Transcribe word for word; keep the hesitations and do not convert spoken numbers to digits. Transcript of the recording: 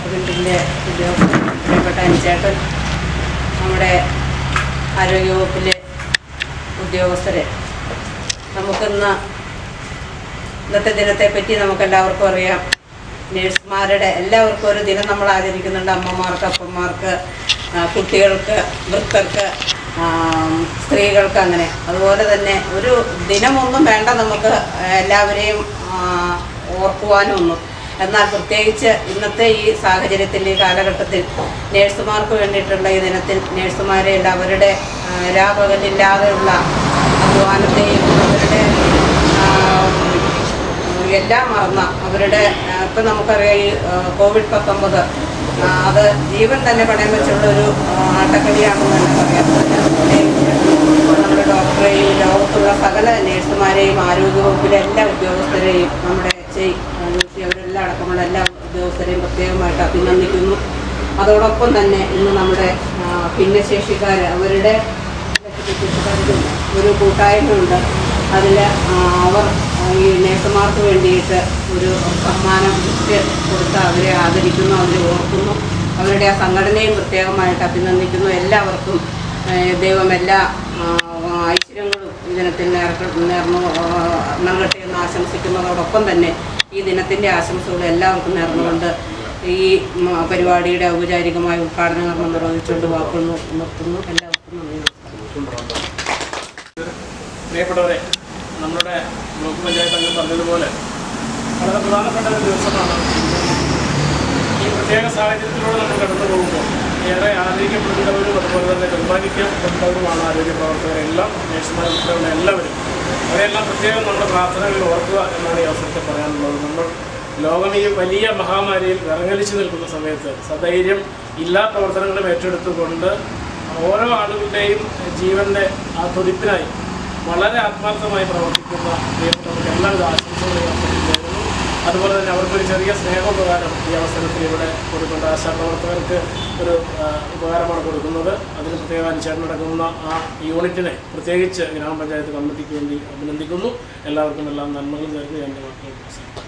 ഡിപ്പാർട്ട്മെൻറ്റിൻ്റെ ഉദ്യോഗസ്ഥൻ പ്രിയപ്പെട്ട അനുചേട്ടൻ, നമ്മുടെ ആരോഗ്യവകുപ്പിലെ ഉദ്യോഗസ്ഥരെ, നമുക്കിന്ന് ഇന്നത്തെ ദിനത്തെപ്പറ്റി നമുക്കെല്ലാവർക്കും അറിയാം. നേഴ്സുമാരുടെ എല്ലാവർക്കും ഒരു ദിനം നമ്മൾ ആചരിക്കുന്നുണ്ട്. അമ്മമാർക്ക്, അപ്പന്മാർക്ക്, കുട്ടികൾക്ക്, വൃദ്ധർക്ക്, സ്ത്രീകൾക്ക്, അങ്ങനെ. അതുപോലെ തന്നെ ഒരു ദിനമൊന്നും വേണ്ട നമുക്ക് എല്ലാവരെയും ഓർക്കുവാനൊന്നും. എന്നാൽ പ്രത്യേകിച്ച് ഇന്നത്തെ ഈ സാഹചര്യത്തിൽ, ഈ കാലഘട്ടത്തിൽ നേഴ്സുമാർക്ക് വേണ്ടിയിട്ടുള്ള ഈ ദിനത്തിൽ നേഴ്സുമാരെ അവരുടെ രാപകലില്ലാതെയുള്ള അധ്വാനത്തെയും അവരുടെ എല്ലാം മറന്ന അവരുടെ ഇപ്പം നമുക്കറിയാം ഈ കോവിഡ് പത്തൊമ്പത് അത് ജീവൻ തന്നെ പണയം വെച്ചുള്ളൊരു ആട്ടക്കളിയാണെന്ന് തന്നെ പറയാം. നമ്മുടെ ഡോക്ടറെയും ലോകത്തുള്ള സകല നേഴ്സുമാരെയും ആരോഗ്യവകുപ്പിലെ എല്ലാ ഉദ്യോഗസ്ഥരെയും നമ്മുടെ അവരെല്ലാം അടക്കമുള്ള എല്ലാ ഉദ്യോഗസ്ഥരെയും പ്രത്യേകമായിട്ട് അഭിനന്ദിക്കുന്നു. അതോടൊപ്പം തന്നെ ഇന്ന് നമ്മുടെ ഭിന്നശേഷിക്കാർ അവരുടെ ഒരു കൂട്ടായ്മയുണ്ട്. അതിൽ അവർ ഈ നേഴ്സുമാർക്ക് വേണ്ടിയിട്ട് ഒരു സമ്മാനം ഗിഫ്റ്റ് കൊടുത്ത് അവരെ ആദരിക്കുന്നു, അവരെ ഓർക്കുന്നു. അവരുടെ ആ സംഘടനയും പ്രത്യേകമായിട്ട് അഭിനന്ദിക്കുന്നു. എല്ലാവർക്കും ദൈവം എല്ലാ ഐശ്വര്യങ്ങളും ഈ ദിനത്തിൽ നേർന്നു നൽകട്ടെ എന്ന് ആശംസിക്കുന്നതോടൊപ്പം തന്നെ ഈ ദിനത്തിൻ്റെ ആശംസകൾ എല്ലാവർക്കും നേർന്നുകൊണ്ട് ഈ പരിപാടിയുടെ ഔപചാരികമായ ഉദ്ഘാടന കർമ്മം നിർവഹിച്ചുകൊണ്ട് വാക്കുകൾ നിർത്തുന്നു. എല്ലാവർക്കും നന്ദി. പ്രിയപ്പെട്ടവരെ, നമ്മുടെ ബ്ലോക്ക് പഞ്ചായത്ത് അംഗം പറഞ്ഞതുപോലെ വളരെ പ്രധാനപ്പെട്ട ഒരു ദിവസമാണ്. ഈ പ്രത്യേക സാഹചര്യത്തിലൂടെ നമ്മൾ കടന്നു പോകുമ്പോൾ ഏറെ ആദരിക്കപ്പെടുന്നവരും അതുപോലെ തന്നെ നിർമ്മാനിക്കപ്പെട്ടവരുമാണ് ആരോഗ്യ പ്രവർത്തകരെല്ലാം, നേഴ്സുമാർ ഉൾപ്പെടെയുള്ള എല്ലാവരും. അവരെല്ലാം പ്രത്യേകം നമ്മുടെ പ്രാർത്ഥനകളിൽ ഓർക്കുക എന്നാണ് ഈ അവസരത്തിൽ പറയാനുള്ളത്. നമ്മൾ ലോകം ഈ വലിയ മഹാമാരിയിൽ വിറങ്ങലിച്ചു നിൽക്കുന്ന സമയത്ത് സധൈര്യം എല്ലാ പ്രവർത്തനങ്ങളും ഏറ്റെടുത്തുകൊണ്ട് ഓരോ ആളുകളുടെയും ജീവൻ്റെ ആ തുടിപ്പിനായി വളരെ ആത്മാർത്ഥമായി പ്രവർത്തിക്കുന്ന പ്രിയപ്പെട്ടവർക്ക് എല്ലാവിധ ആശംസകളും അവസരത്തിലായിരുന്നു. അതുപോലെ തന്നെ അവർക്കൊരു ചെറിയ സ്നേഹോപകാരം ഈ അവസരത്തിൽ ഇവിടെ കൊടുക്കേണ്ട ആശാപ്രവർത്തകർക്ക് ഒരു ഉപകാരമാണ് കൊടുക്കുന്നത്. അതിന് പ്രത്യേക അനുചേട്ടനടങ്ങുന്ന ആ യൂണിറ്റിനെ പ്രത്യേകിച്ച് ഗ്രാമപഞ്ചായത്ത് കമ്മിറ്റിക്ക് വേണ്ടി അഭിനന്ദിക്കുന്നു. എല്ലാവർക്കും എല്ലാം നന്മകൾ നേർന്ന് എൻ്റെ വാക്കുകൾ.